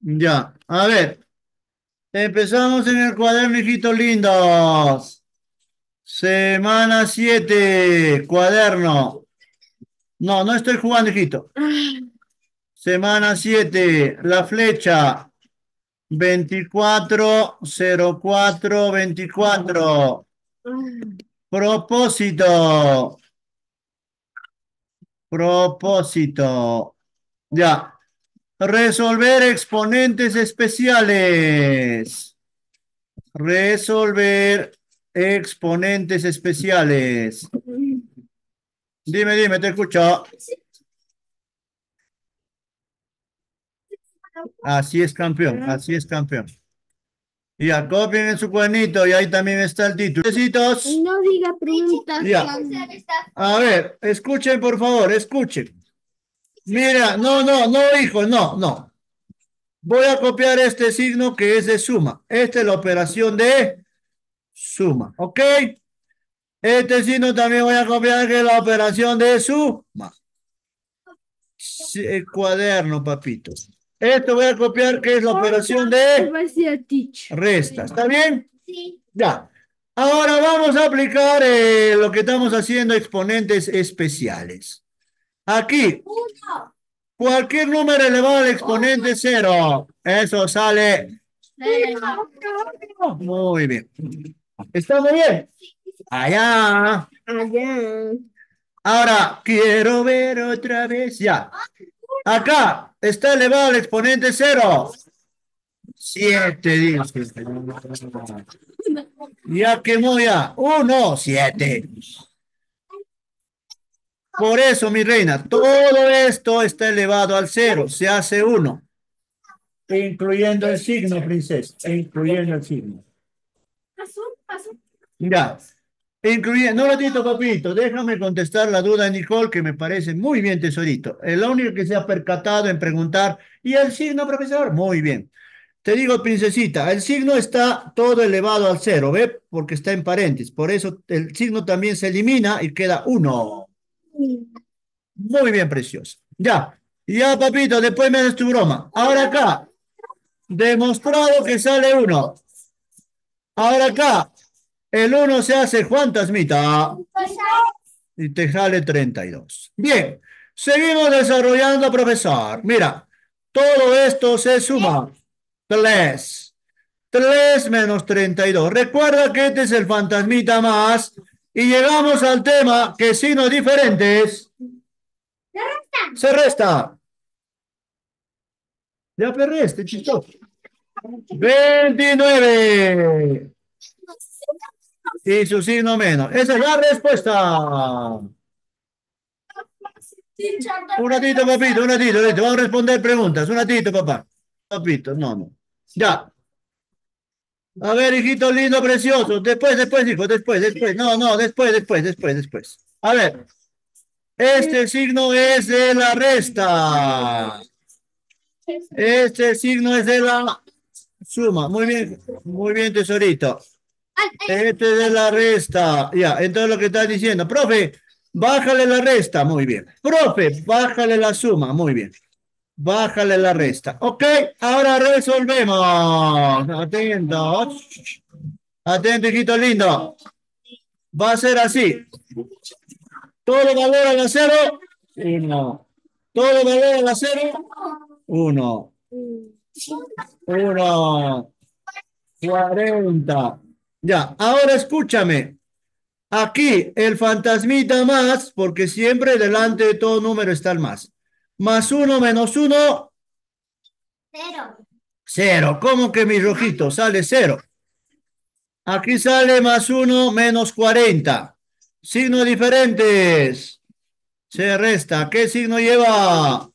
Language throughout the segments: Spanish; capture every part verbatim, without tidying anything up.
Ya, a ver, empezamos en el cuaderno, hijitos lindos. Semana siete, cuaderno. No, no estoy jugando, hijito. Semana siete, la flecha. Veinticuatro cero cuatro veinticuatro. Propósito. Propósito. Ya. Resolver exponentes especiales. Resolver exponentes especiales. Dime, dime, te escucho. Así es, campeón. Así es, campeón. Ya, copien en su cuadernito y ahí también está el título. Besitos. No diga preguntas. Ya. A ver, escuchen, por favor, escuchen. Mira, no, no, no, hijo, no, no. Voy a copiar este signo que es de suma. Esta es la operación de suma, ¿ok? Este signo también voy a copiar que es la operación de suma. Sí, el cuaderno, papito. Esto voy a copiar que es la operación de resta. ¿Está bien? Sí. Ya. Ahora vamos a aplicar eh, lo que estamos haciendo, exponentes especiales. Aquí, Uno. cualquier número elevado al exponente cero. Eso sale. Muy bien. ¿Está muy bien? Allá. Allá. Ahora, quiero ver otra vez. Ya. Acá está elevado al exponente cero. Siete, dice. Ya quemó ya. Uno, siete. Por eso, mi reina, todo esto está elevado al cero. Se hace uno. Incluyendo el signo, princesa. Incluyendo el signo. Pasó, pasó. Ya. Incluyendo, no ratito, papito, déjame contestar la duda de Nicole, que me parece muy bien, tesorito. El único que se ha percatado en preguntar, ¿y el signo, profesor? Muy bien. Te digo, princesita, el signo está todo elevado al cero, ¿ve? Porque está en paréntesis. Por eso el signo también se elimina y queda uno. Muy bien, precioso. Ya, ya, papito, después me haces tu broma. Ahora acá, demostrado que sale uno. Ahora acá, el uno se hace fantasmita y te sale treinta y dos. Bien, seguimos desarrollando, profesor. Mira, todo esto se suma. Tres. Tres menos treinta y dos. Recuerda que este es el fantasmita más. Y llegamos al tema que signos diferentes se resta. Ya perré este chistoso. Veintinueve. Y su signo menos. Esa es la respuesta. Un ratito, papito, un ratito, listo. Vamos a responder preguntas. Un ratito, papá. Papito, no, no. Ya. A ver, hijito lindo, precioso. Después, después, hijo, después, después. No, no, después, después, después, después. A ver. Este signo es de la resta. Este signo es de la suma. Muy bien, muy bien, tesorito. Este es de la resta. Ya, entonces lo que estás diciendo, profe, bájale la resta. Muy bien. Profe, bájale la suma. Muy bien. Bájale la resta. Ok, ahora resolvemos. Atento. Atento, hijito lindo. Va a ser así. Todo valor a la cero. Uno. Todo valor a la cero. Uno. Uno. Cuarenta. Ya, ahora escúchame. Aquí el fantasmita más, porque siempre delante de todo número está el más. Más uno menos uno, Cero. cero. ¿Cómo que mi rojito? Sale cero. Aquí sale más uno menos cuarenta. Signos diferentes. Se resta. ¿Qué signo lleva?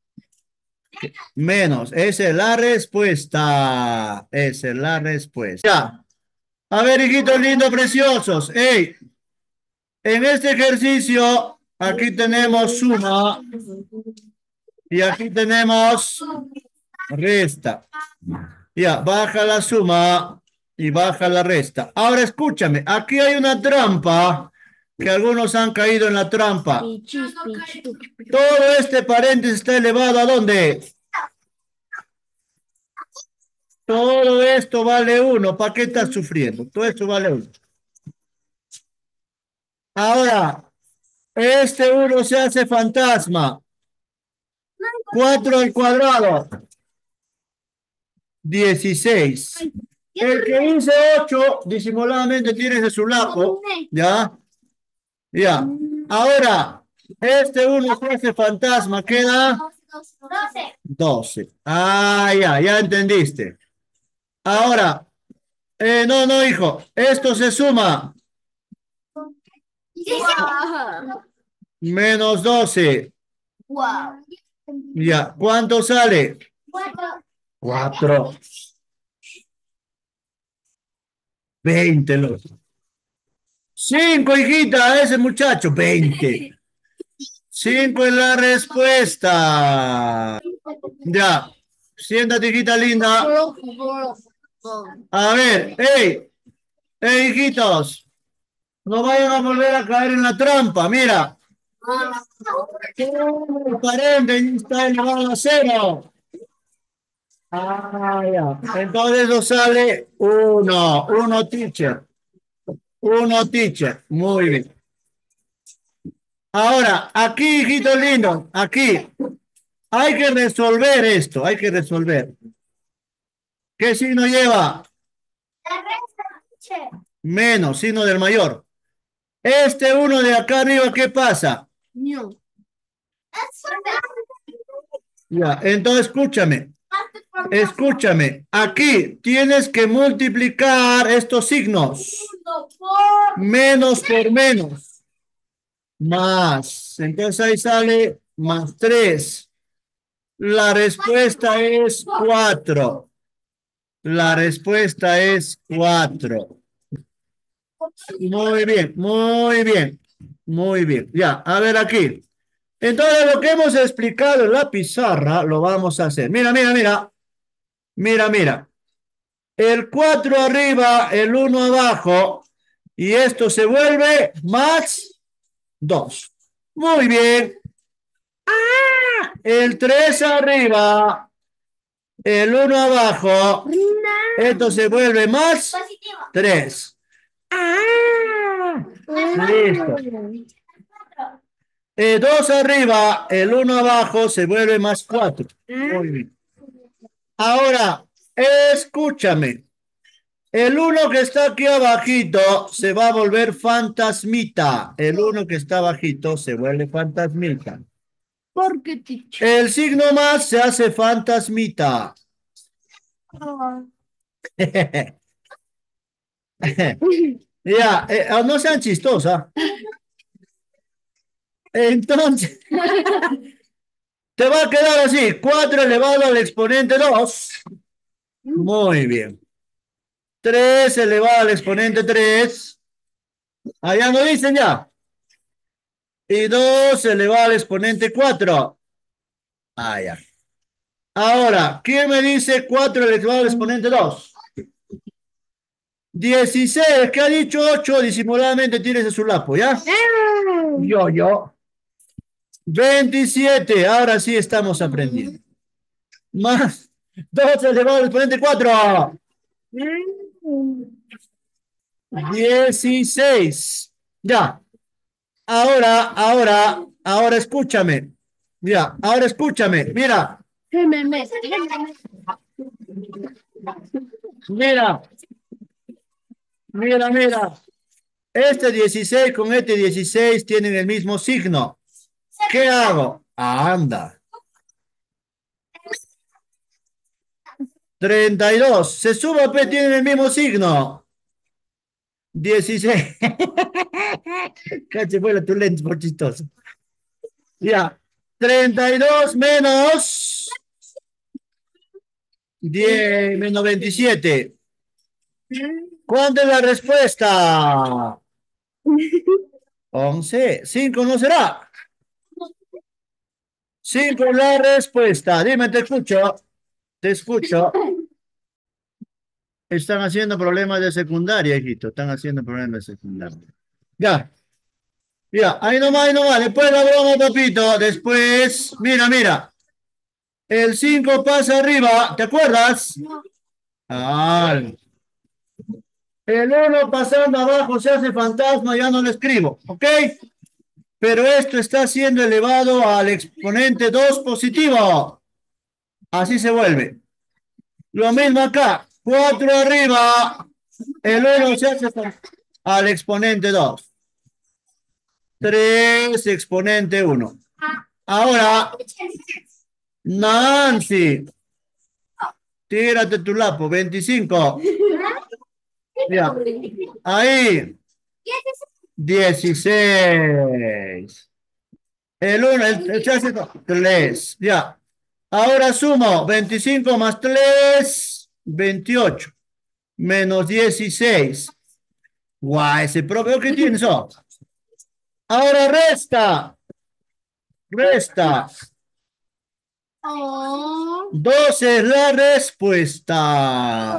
Menos. Esa es la respuesta. Esa es la respuesta. Ya. A ver, hijitos lindos, preciosos. Ey, en este ejercicio, aquí tenemos suma y aquí tenemos resta. Ya, baja la suma y baja la resta. Ahora escúchame, aquí hay una trampa que algunos han caído en la trampa. Todo este paréntesis está elevado ¿a dónde? Todo esto vale uno. ¿Para qué estás sufriendo? Todo esto vale uno. Ahora, este uno se hace fantasma. Cuatro al cuadrado. Dieciséis. El que dice ocho, disimuladamente tiene de su lado. ¿Ya? Ya. Ahora, este uno se hace fantasma. Queda doce. doce. Ah, ya, ya entendiste. Ahora, eh, no, no, hijo. Esto se suma. Wow. Menos doce. Wow. Ya. ¿Cuánto sale? Cuatro. Cuatro. Veinte, los. Cinco, hijita, ese muchacho. Veinte. Cinco es la respuesta. Ya. Siéntate, hijita linda. A ver, hey, hey, hijitos. No vayan a volver a caer en la trampa. Mira. cuarenta está elevado a cero. Ah, ya. Entonces nos sale uno. Uno, teacher. Uno, teacher. Muy bien. Ahora, aquí, hijito lindo, aquí. Hay que resolver esto. Hay que resolver. ¿Qué signo lleva? La resta. Menos, signo del mayor. Este uno de acá arriba, ¿qué pasa? No. Ya, entonces escúchame. Escúchame. Aquí tienes que multiplicar estos signos. Menos por menos. Más. Entonces ahí sale más tres. La respuesta es cuatro. La respuesta es cuatro. Muy bien, muy bien, muy bien. Ya, a ver aquí. Entonces lo que hemos explicado en la pizarra lo vamos a hacer. Mira, mira, mira. Mira, mira. El cuatro arriba, el uno abajo. Y esto se vuelve más dos. Muy bien. ¡Ah! El tres arriba, el uno abajo. Esto se vuelve más tres. ¡Ah! Listo. El dos arriba, el uno abajo se vuelve más cuatro. Muy bien. Ahora, escúchame. El uno que está aquí abajito se va a volver fantasmita. El uno que está abajito se vuelve fantasmita. ¿Por qué, teacher? El signo más se hace fantasmita. Ya, eh, ah, no sean chistosas. Entonces, te va a quedar así, cuatro elevado al exponente dos. Muy bien. tres elevado al exponente tres. Allá no dicen ya. Y dos elevado al exponente cuatro. Ah, ya. Ahora, ¿quién me dice cuatro elevado al exponente dos? dieciséis, ¿qué ha dicho ocho? Disimuladamente tienes en su lapo, ¿ya? Yo, yo. veintisiete, ahora sí estamos aprendiendo. Más dos elevado al exponente cuatro. dieciséis. Ya. Ahora, ahora, ahora escúchame. Mira, ahora escúchame. Mira, mira, mira, mira. Este dieciséis con este dieciséis tienen el mismo signo. ¿Qué hago? Anda. treinta y dos. Se suma, P, tienen el mismo signo. dieciséis. Cache, vuela tu lente por chistoso. Ya. treinta y dos menos diez, menos veintisiete. ¿Cuánto es la respuesta? once. cinco no será. cinco es la respuesta. Dime, te escucho. Te escucho. Están haciendo problemas de secundaria, hijito. Están haciendo problemas de secundaria. Ya. Ya, ahí nomás, ahí nomás. Después la broma, papito. Después, mira, mira. El cinco pasa arriba. ¿Te acuerdas? Ah, el uno pasando abajo se hace fantasma, ya no lo escribo, ¿ok? Pero esto está siendo elevado al exponente dos positivo. Así se vuelve. Lo mismo acá. cuatro arriba. El uno se hace al exponente dos. tres exponente uno. Ahora, Nancy, tírate tu lapo. veinticinco. Ya. Ahí. dieciséis. El uno, el, el se hace tres. Ya. Ahora sumo veinticinco más tres, veintiocho. Menos dieciséis. Guau, ese propio que tienes. Oh. Ahora resta. Resta. Oh. doce es la respuesta.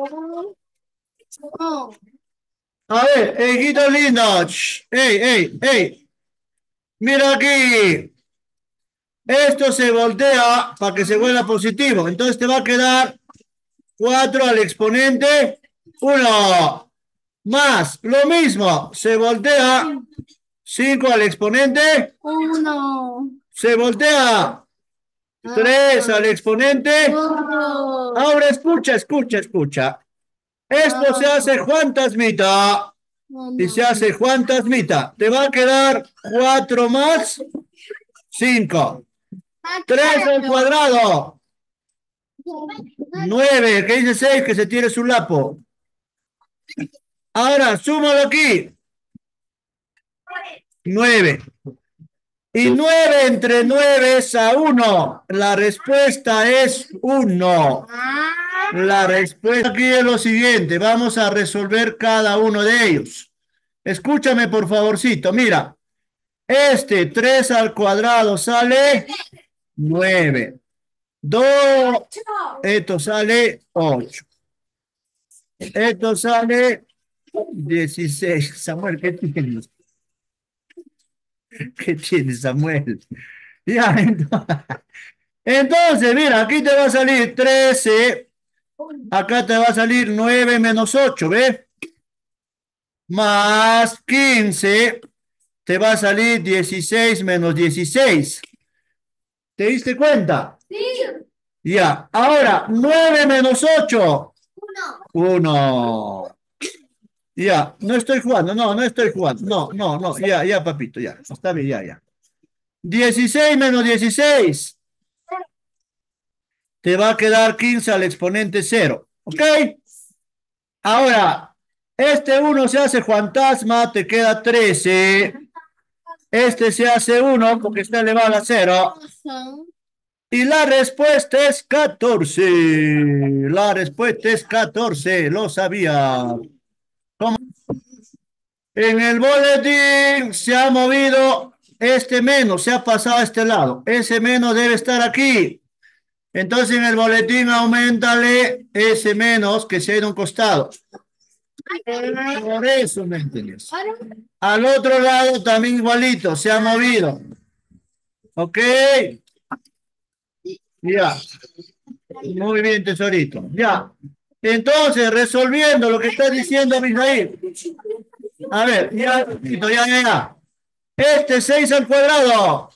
Oh. A ver, hijito lindo. Shh. Ey, ey, ey. Mira aquí. Esto se voltea para que se vuelva positivo. Entonces te va a quedar cuatro al exponente uno. Más, lo mismo. Se voltea cinco al exponente. Uno. Se voltea tres al exponente. Dos. Ahora escucha, escucha, escucha. Esto se hace fantasmita. Y se hace fantasmita. Te va a quedar cuatro más cinco. tres al cuadrado. nueve. Que dice seis, que se tire su lapo. Ahora, súmalo aquí. nueve. Y nueve entre nueve es a uno. La respuesta es uno. La respuesta aquí es lo siguiente. Vamos a resolver cada uno de ellos. Escúchame, por favorcito. Mira, este tres al cuadrado sale nueve. dos, esto sale ocho. Esto sale dieciséis. Samuel, ¿qué tienes? ¿Qué tienes, Samuel? Ya, entonces, entonces, mira, aquí te va a salir trece. Acá te va a salir nueve menos ocho, ¿ves? Más quince, te va a salir dieciséis menos dieciséis. ¿Te diste cuenta? Sí. Ya, ahora, nueve menos ocho. uno. Ya, no estoy jugando, no, no estoy jugando. No, no, no, ya, ya, papito, ya. Está bien, ya, ya. dieciséis menos dieciséis. Te va a quedar quince al exponente cero. ¿Ok? Ahora, este uno se hace fantasma, te queda trece. Este se hace uno porque está elevado a cero. Y la respuesta es catorce. La respuesta es catorce. Lo sabía. ¿Cómo? En el boletín se ha movido este menos, se ha pasado a este lado. Ese menos debe estar aquí. Entonces en el boletín aumentale ese menos que se ha ido a un costado. Por eso me entiendes. Al otro lado también igualito, se ha movido. ¿Ok? Ya. Muy bien, tesorito. Ya. Entonces, resolviendo lo que está diciendo Misael. A ver, ya, ya, ya, ya. Este seis al cuadrado.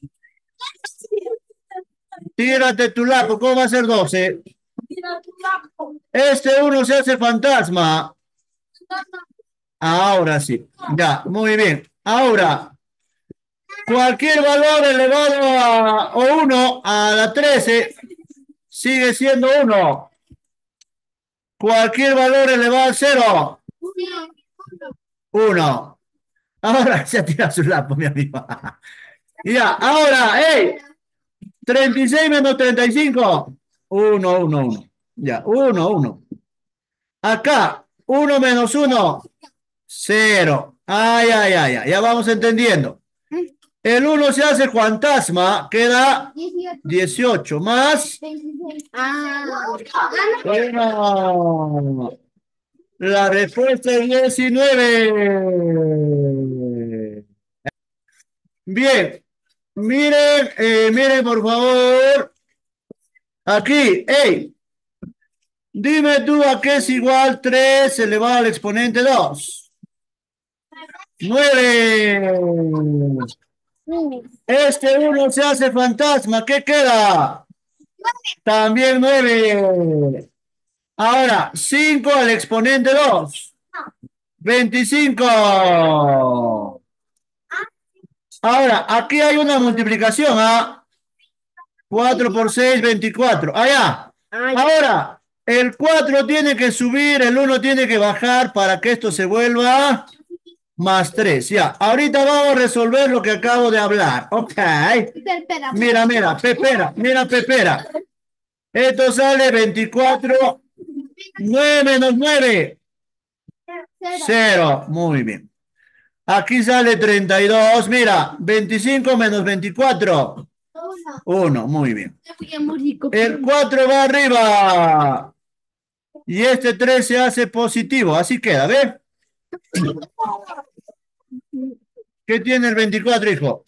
Tírate tu lapo, ¿cómo va a ser doce? Este uno se hace fantasma. Ahora sí. Ya, muy bien. Ahora, cualquier valor elevado a o uno a la trece sigue siendo uno. Cualquier valor elevado a cero, uno. Ahora se ha tirado su lapo, mi amigo. Ya, ahora, hey, treinta y seis menos treinta y cinco, uno, uno, uno. Ya, uno, uno. Acá, uno menos uno, cero. Ay, ay, ay, ay, ya vamos entendiendo. El uno se hace fantasma, queda dieciocho más. Uno. La respuesta es diecinueve. Bien, miren, eh, miren por favor. Aquí, hey, Dime tú a qué es igual tres elevado al exponente dos. Nueve. Este uno se hace fantasma. ¿Qué queda? También nueve. Ahora, cinco al exponente dos. Veinticinco. Ahora, aquí hay una multiplicación, ¿ah? Cuatro por seis, veinticuatro. Allá. Ahora, el cuatro tiene que subir, el uno tiene que bajar para que esto se vuelva más tres. Ya, ahorita vamos a resolver lo que acabo de hablar. Ok. Mira, mira, pepera, mira, pepera. Esto sale veinticuatro. nueve menos nueve. Cero. Muy bien. Aquí sale treinta y dos. Mira, veinticinco menos veinticuatro. Uno. Muy bien. El cuatro va arriba. Y este tres se hace positivo. Así queda, ¿ves? ¿Qué tiene el veinticuatro, hijo?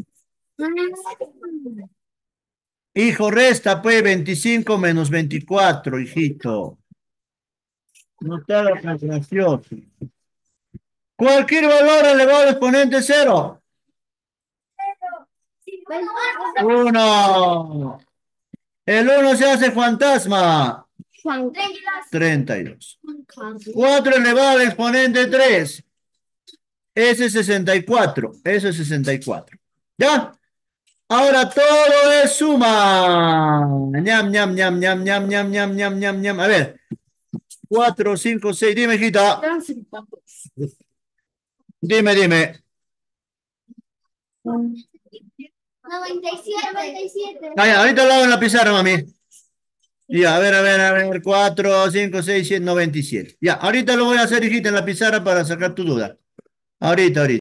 Hijo, resta, pues, veinticinco menos veinticuatro, hijito. No te hagas tan gracioso. Cualquier valor elevado al exponente cero. Uno. El uno se hace fantasma. treinta y dos. cuatro elevado al exponente tres. Ese es sesenta y cuatro. Eso es sesenta y cuatro. ¿Ya? Ahora todo es suma. Ñam, ñam, ñam, ñam, ñam, ñam, ñam, ñam, ñam, ñam. A ver. Cuatro, cinco, seis. Dime, hijita. Dime, dime. noventa y siete. noventa y siete. Ah, ya, ahorita lo hago en la pizarra, mami. Ya, a ver, a ver, a ver. Cuatro, cinco, seis, siete, noventa y siete. Ya, ahorita lo voy a hacer, hijita, en la pizarra para sacar tu duda. Ahorita, ahorita.